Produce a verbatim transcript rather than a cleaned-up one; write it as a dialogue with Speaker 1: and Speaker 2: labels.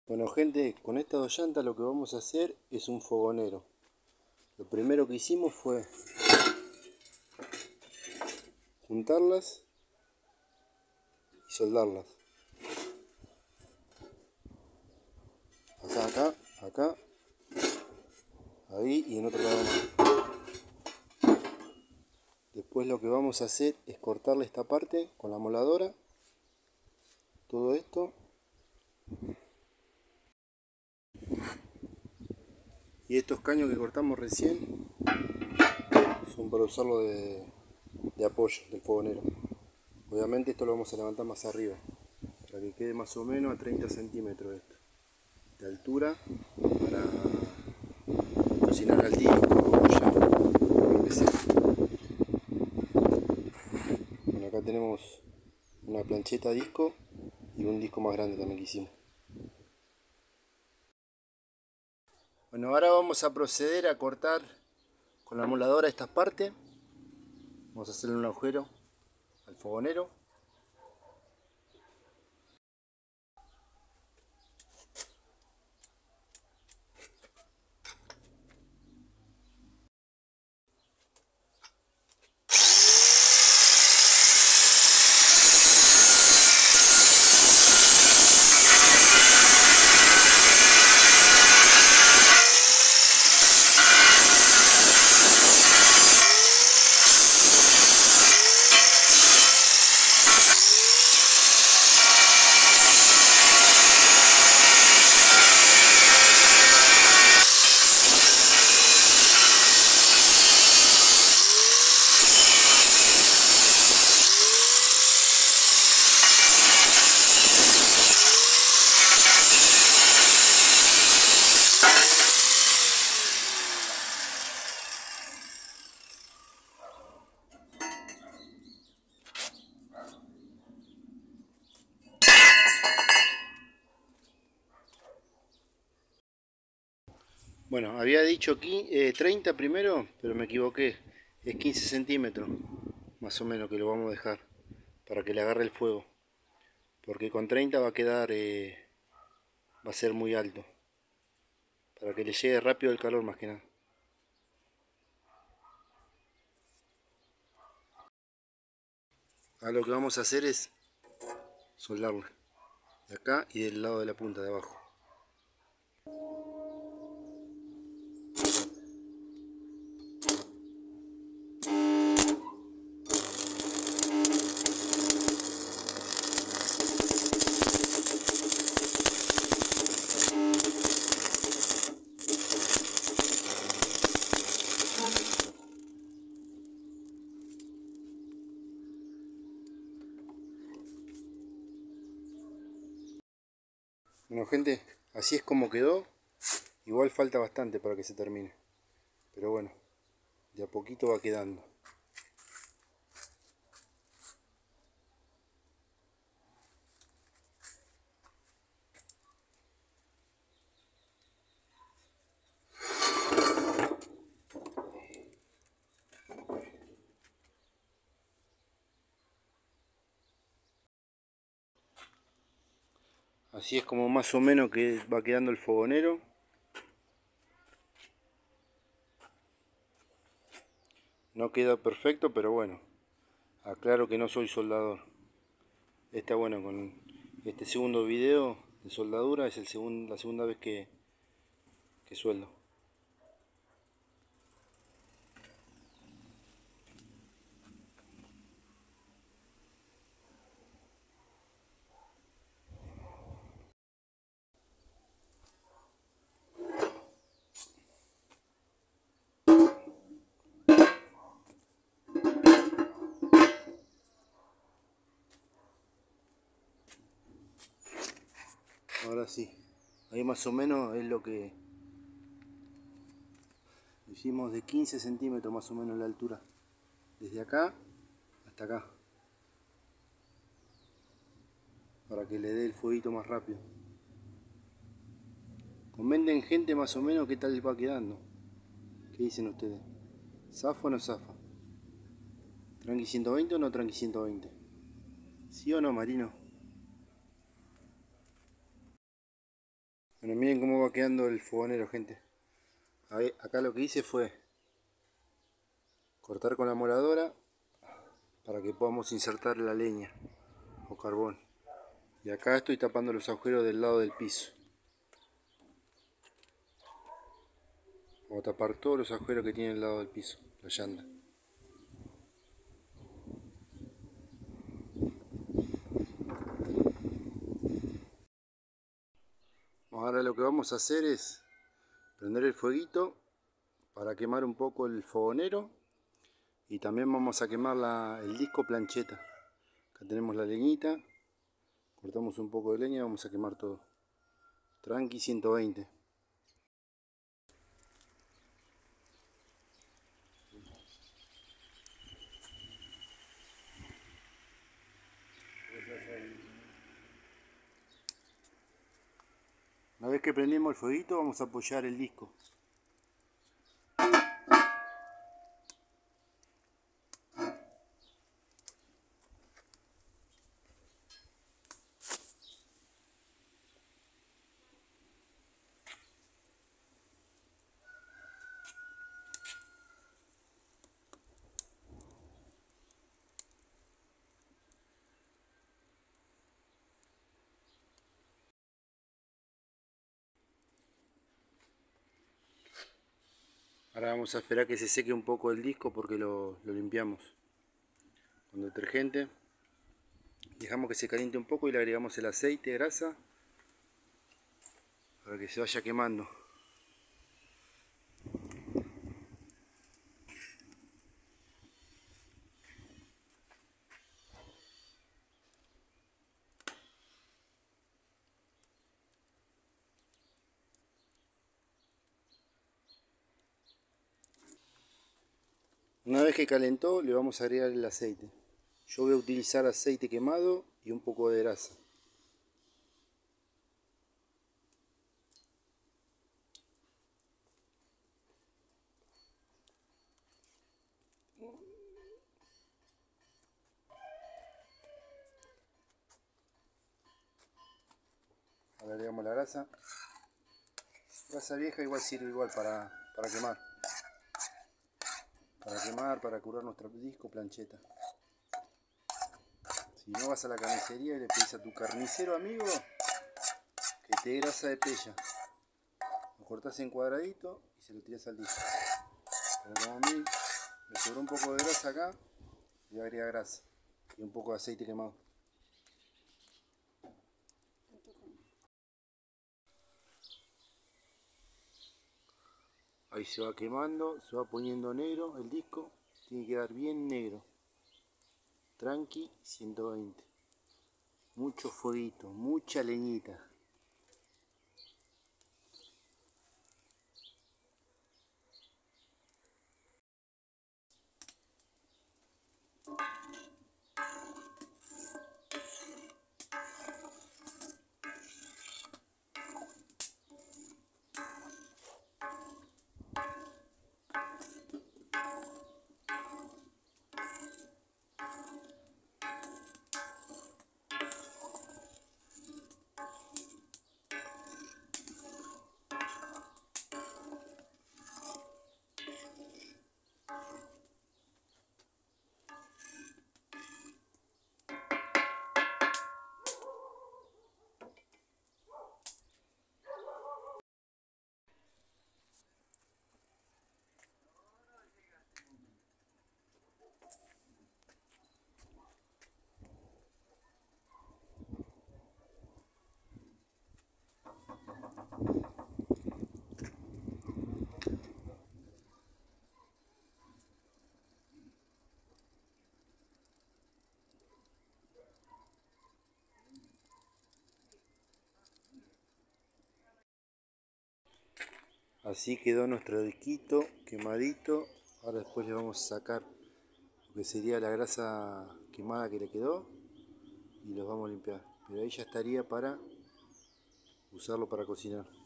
Speaker 1: Bueno gente, con estas dos llantas lo que vamos a hacer es un fogonero. Lo primero que hicimos fue juntarlas y soldarlas. Acá, acá, acá, ahí y en otro lado más. Después lo que vamos a hacer es cortarle esta parte con la moladora. Todo esto. Y estos caños que cortamos recién son para usarlo de, de apoyo del fogonero. Obviamente esto lo vamos a levantar más arriba, para que quede más o menos a treinta centímetros esto, de altura, para cocinar al día o olla, lo que sea. Bueno, acá tenemos una plancheta disco y un disco más grande también que hicimos. Bueno, ahora vamos a proceder a cortar con la moladora estas partes. Vamos a hacerle un agujero al fogonero. Bueno, había dicho aquí eh, treinta primero, pero me equivoqué. Es quince centímetros, más o menos, que lo vamos a dejar para que le agarre el fuego. Porque con treinta va a quedar, eh, va a ser muy alto. Para que le llegue rápido el calor más que nada. Ahora lo que vamos a hacer es soldarla. De acá y del lado de la punta de abajo. Bueno gente, así es como quedó. Igual falta bastante para que se termine. Pero bueno, de a poquito va quedando. Así es como más o menos que va quedando el fogonero. No queda perfecto, pero bueno, aclaro que no soy soldador. Está bueno, con este segundo video de soldadura es el segun, la segunda vez que, que sueldo. Ahora sí, ahí más o menos es lo que hicimos, de quince centímetros más o menos la altura, desde acá hasta acá, para que le dé el fueguito más rápido. Comenten gente más o menos qué tal va quedando. ¿Qué dicen ustedes? ¿Zafa o no zafa? ¿Tranqui ciento veinte o no tranqui ciento veinte? ¿Sí o no, Marino? Bueno, miren cómo va quedando el fogonero, gente. Ahí, acá lo que hice fue cortar con la moladora para que podamos insertar la leña o carbón. Y acá estoy tapando los agujeros del lado del piso. Vamos a tapar todos los agujeros que tiene el lado del piso, la llanta. Ahora lo que vamos a hacer es prender el fueguito para quemar un poco el fogonero, y también vamos a quemar la, el disco plancheta. Acá tenemos la leñita, cortamos un poco de leña y vamos a quemar todo. Tranqui ciento veinte. Una vez que prendimos el fueguito vamos a apoyar el disco. Ahora vamos a esperar que se seque un poco el disco porque lo, lo limpiamos con detergente. Dejamos que se caliente un poco y le agregamos el aceite, grasa, para que se vaya quemando. Una vez que calentó le vamos a agregar el aceite. Yo voy a utilizar aceite quemado y un poco de grasa. Ahora agregamos la grasa. Grasa vieja igual sirve igual para, para quemar. Para quemar, para curar nuestro disco plancheta. Si no, vas a la carnicería y le pedís a tu carnicero amigo que te dé grasa de pella. Lo cortás en cuadradito y se lo tirás al disco. Pero como a mí me sobró un poco de grasa acá, le voy a agregar grasa y un poco de aceite quemado. Ahí se va quemando, se va poniendo negro el disco, tiene que quedar bien negro. Tranqui ciento veinte. Mucho fueguito, mucha leñita. Así quedó nuestro disquito quemadito. Ahora después le vamos a sacar lo que sería la grasa quemada que le quedó y los vamos a limpiar. Pero ahí ya estaría para usarlo para cocinar.